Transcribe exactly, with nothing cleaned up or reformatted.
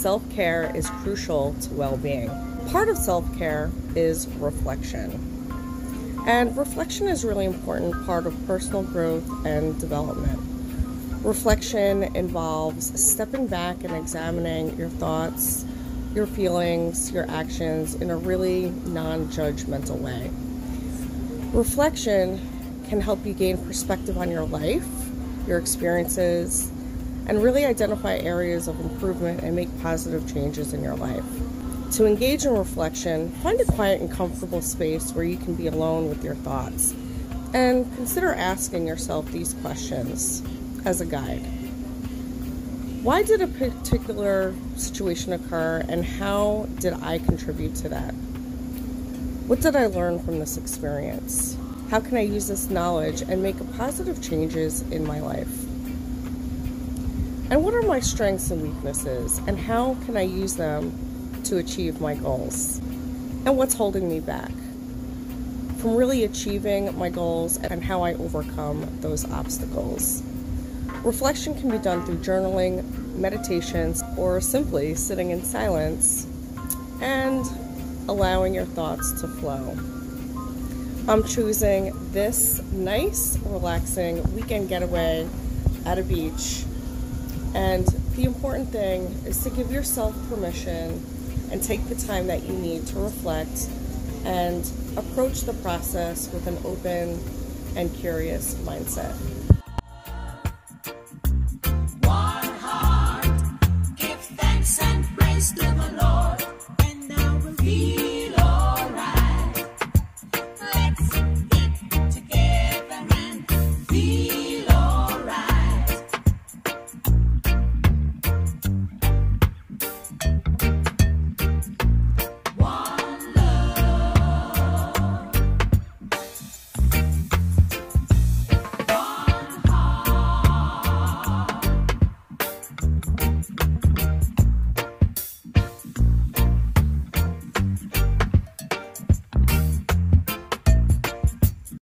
self-care is crucial to well-being. Part of self-care is reflection. And reflection is a really important part of personal growth and development. Reflection involves stepping back and examining your thoughts, your feelings, your actions in a really non-judgmental way. Reflection can help you gain perspective on your life, your experiences, and really identify areas of improvement and make positive changes in your life. To engage in reflection, find a quiet and comfortable space where you can be alone with your thoughts, and consider asking yourself these questions as a guide. Why did a particular situation occur, and how did I contribute to that? What did I learn from this experience? How can I use this knowledge and make positive changes in my life? And what are my strengths and weaknesses, and how can I use them to achieve my goals? And what's holding me back from really achieving my goals, and how I overcome those obstacles? Reflection can be done through journaling, meditations, or simply sitting in silence and allowing your thoughts to flow. I'm choosing this nice, relaxing weekend getaway at a beach. And the important thing is to give yourself permission and take the time that you need to reflect and approach the process with an open and curious mindset. One heart, give thanks and praise to the Lord.